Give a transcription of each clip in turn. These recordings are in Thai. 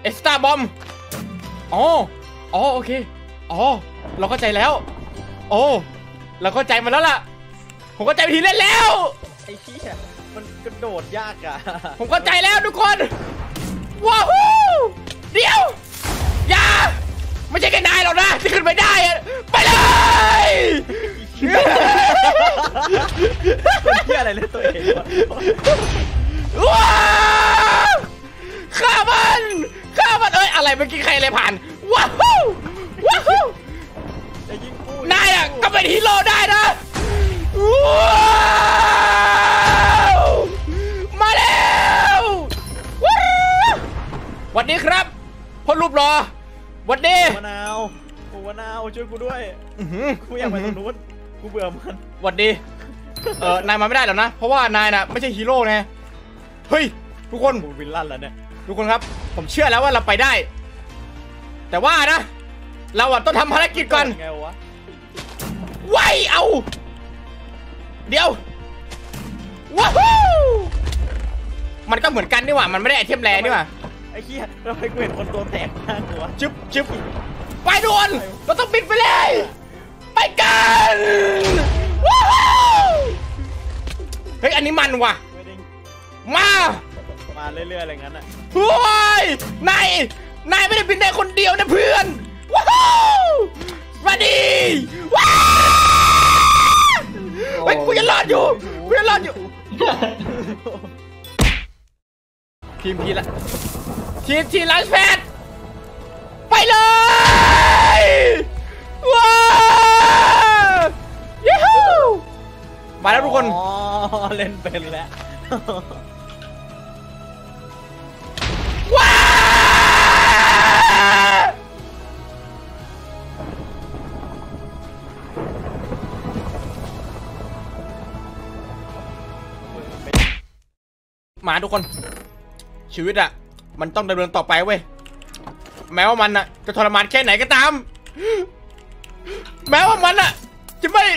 เอ็กซ์ตร้าบอมอ๋อโอเคอ๋อเราเข้าใจแล้วโอ้เราเข้าใจมาแล้วล่ะผมเข้าใจวิธีเล่นแล้วไอ้เหี้ยมันกระโดดยากอะผมเข้าใจแล้วทุกคนว้าวเดี๋ยวอย่าไม่ใช่แค่นายหรอกนะที่ขึ้นไปได้ไปเลยเป็นเหี้ยอะไรเล่นตัวเองว้าวฆ่ามันเอ้ยอะไรเมื่อกี้ใครอะไรผ่านว้าววนายอะก็เป็นฮีโร่ได้นะว้าวมาแล้ววันนี้ครับพ่อรูปรอวันนี้มะนาวช่วยกูด้วยกูอยากไปตรงนู้นกูเบื่อมันวันดีนายมาไม่ได้หรอกนะเพราะว่านายน่ะไม่ใช่ฮีโร่ไงเฮ้ยทุกคนกูวิลลันแล้วเนี่ยทุกคนครับผมเชื่อแล้วว่าเราไปได้แต่ว่านะเราต้องทำภารกิจก่อนไงวะไว้เอาเดี๋ยวว้าวมันก็เหมือนกันนี่หว่ามันไม่ได้ไอเทมแรงนี่หว่าไอ้เหี้ยทำไมกูเห็นคนตัวแตกมากวะจึ๊บไปด่วนเราต้องบินไปเลยไปกันว้าวเฮ้ยอันนี้มันว่ะมาเรื่อยๆอะไรงั้นอ่ะโอ้ยนายไม่ได้บินได้คนเดียวนะเพื่อนว้าวมาดีว้าวเฮ้ยกูยังรอดอยู่ทีละทีลัสแพดไปเลยว้าวยูฮูมาแล้วทุกคนอ๋อเล่นเป็นแล้วว้าวมาทุกคนชีวิตอะมันต้องดำเนินต่อไปเว้ยแม้ว่ามันอะจะทรมานแค่ไหนก็ตามแม้ว่ามันอะจะไม่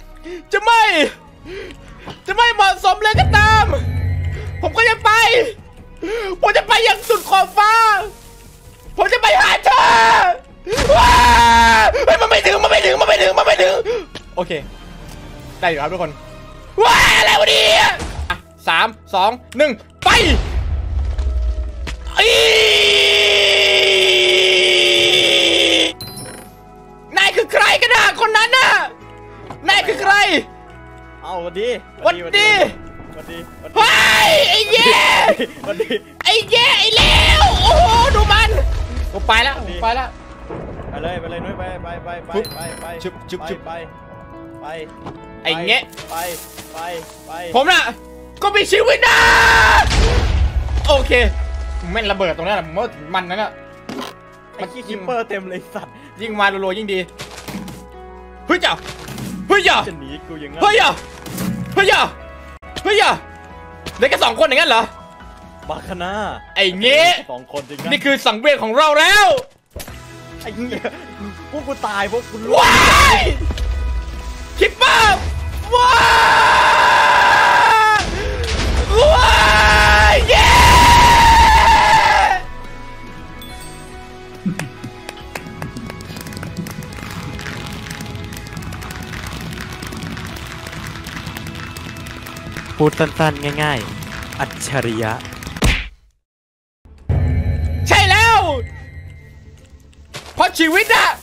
เหมาะสมเลยก็ตามผมก็จะไปอย่างสุดขอบฟ้าผมจะไปหาเธอว้าวมันไม่ถึงโอเคได้อยู่ครับทุกคนว้าวอะไรวะเนี่ย3 2 1ไปนายคือใครกันนะคนนั้นน่ะนายคือใครเอาวันดีเฮ้ยไอ้แย่ไอ้เลวโอ้โหดูมันกูไปแล้วไปเลยนุ้ยไปไอ้เงี้ยไปผมน่ะก็มีชีวิตนะโอเคแม่นระเบิดตรงนั้นน่ะมันนั่นน่ะมันคิปเปอร์เต็มเลยสัตว์ยิ่งมาโลยิ่งดีเฮ้ยจะหนีกูยังไงเฮ้ยเหลือแค่2 คนอย่างนั้นเหรอบาคาน่าไอ้เงี้ย 2 คนจริงนี่คือสังเวียนของเราแล้วไอ้เงี้ยพวกกูตายพวกกูว้ายคิปเปอร์ว้ายเย้พูดสั้นๆง่ายๆอัจฉริยะใช่แล้วเพราะชีวิตอะ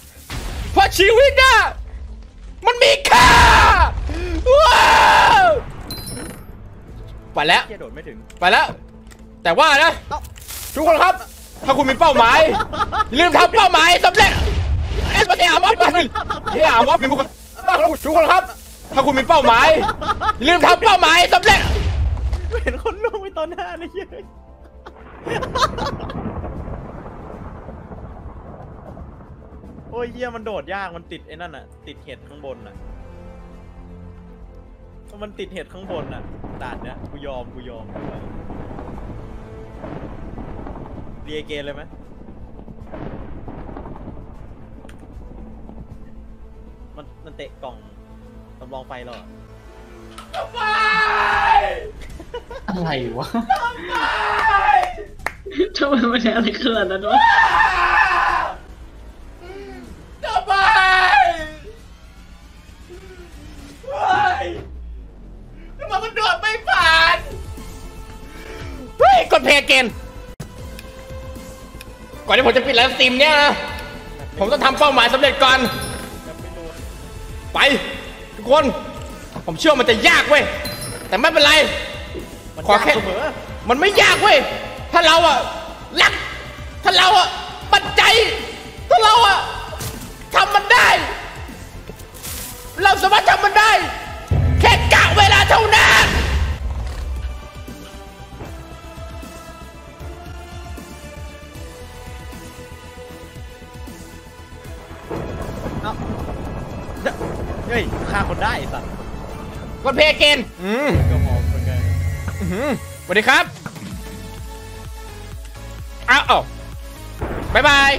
มันมีค่าว้าวไปแล้วโดดไม่ถึงไปแล้วแต่ว่านะทุกคนครับถ้าคุณมีเป้าหมายลืมทำเป้าหมายสำเร็จไม่ใช่อาวับทุกคนครับถ้าคุณมีเป้าหมายลืมทำเป้าหมายสำเร็จเห็นคนลงไปตอนหน้าเลยเย้ยโอ้ยเหี้ยมันโดดยากมันติดไอ้นั่นน่ะติดเห็ดข้างบนน่ะมันติดเห็ดข้างบนน่ะด่านเนี้ยกูยอมเรียเกนเลยไหมมันเตะกล่องสำรองไฟหรออะไรวะททำไมมันอะไรขนาดนั้นวะทำไมทำไมมันโดดไม่ผ่านเฮ้ยกดเพลย์เกนก่อนที่ผมจะปิดไลฟ์สตรีมเนี่ยนะผมต้องทำเป้าหมายสำเร็จก่อนไปทุกคนผมเชื่อมันจะยากเว้ยแต่ไม่เป็นไรขอแค่มันไม่ยากเว้ยถ้าเราอะรักถ้าเราอะปัจจัยถ้าเราอะทำมันได้เราสามารถทำมันได้แค่กะเวลาเท่านั้นเฮ้ยฆ่าคนได้สัตว์กดเพลย์เกนก็มองเหมือนกันสวัสดีครับอ้าวบายบาย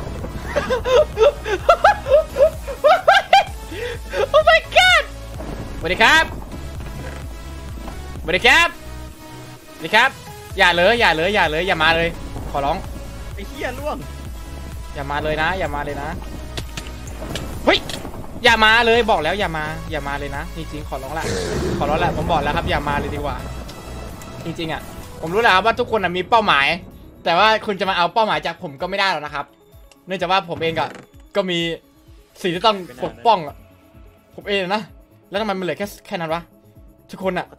โอ้ my god สวัสดีครับสวัสดีครับสวัสดีครับอย่าเลยอย่ามาเลยขอร้องไอ้เหี้ยล่วงอย่ามาเลยนะอย่ามาเลยนะเฮ้ยอย่ามาเลยบอกแล้วอย่ามาเลยนะจริงๆขอร้องแหละผมบอกแล้วครับอย่ามาเลยดีกว่าจริงๆอ่ะผมรู้แล้วว่าทุกคนมีเป้าหมายแต่ว่าคุณจะมาเอาเป้าหมายจากผมก็ไม่ได้หรอกนะครับเนื่องจากว่าผมเองก็มีสิ่งที่ต้องปกป้องผมเองนะแล้วทำไมมันเหลือแค่นั้นวะทุกคนอ่ะ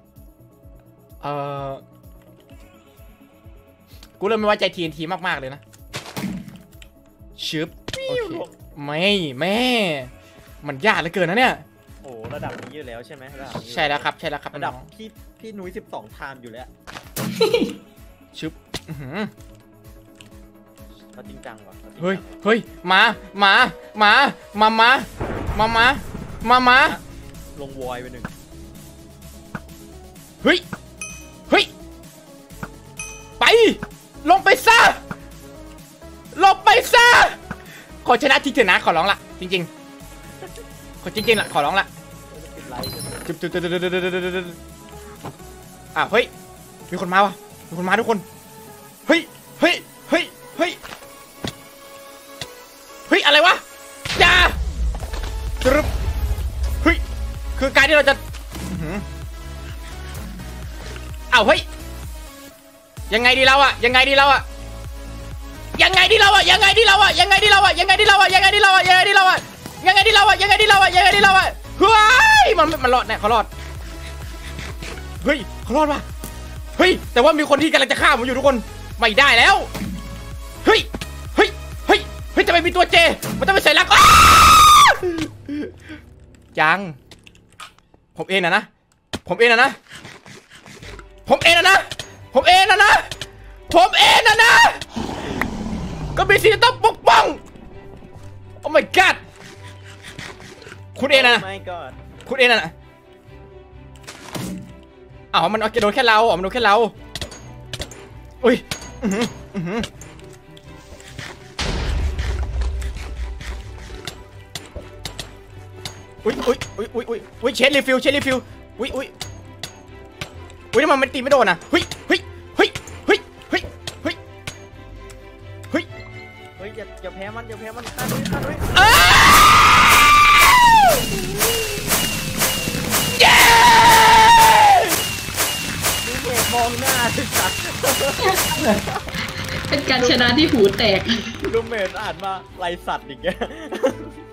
กูเริ่มไม่ไว้ใจ TNT มากๆเลยนะชึบโอเคแม่มันยากเหลือเกินนะเนี่ยโอ้ระดับนี้อยู่แล้วใช่ไหมใช่แล้วครับระดับพี่นุ้ย12 ทานอยู่แล้วชึบเขาจริงจังว่ะเฮ้ยมาลงวอยไปหนึ่งเฮ้ยไปลงไปซะขอชนะทีเถอะนะขอร้องละจริงๆขอจริงๆละขอร้องละจุ๊บเฮ้ยมีคนมาวะมีคนมาทุกคนเฮ้ยอะไรวะจ้าจุ๊บเฮ้ยคือการที่เราจะเฮ้ยยังไงดีเราอะเฮ้ยมันรอดแน่เขารอดเฮ้ยเขารอดว่ะเฮ้ยแต่ว่ามีคนที่กำลังจะฆ่าผมอยู่ทุกคนไม่ได้แล้วเฮ้ยจะไปมีตัวเจมันต้องไปใส่ลักยังผมเองนะก็มีสิ่งที่ต้องปกป้องโอ้ my god คุณเองนะมันโดนแค่เราอุ้ยอุ้ยเชนรีฟิลอุ้ยทำไมมันตีไม่โดนอ่ะเฮ้ยอย่าแพ้มันฆ่าด้วยเย้ดูเมฆมองหน้าสิสัตว์เป็นการชนะที่หูแตกดูเมฆอ่านมาไรสัตว์อีกแก